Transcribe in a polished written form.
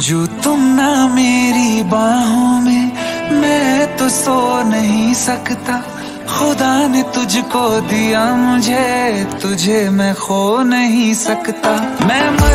जो तुम ना मेरी बाहों में, मैं तो सो नहीं सकता। खुदा ने तुझको दिया मुझे, तुझे मैं खो नहीं सकता। मैं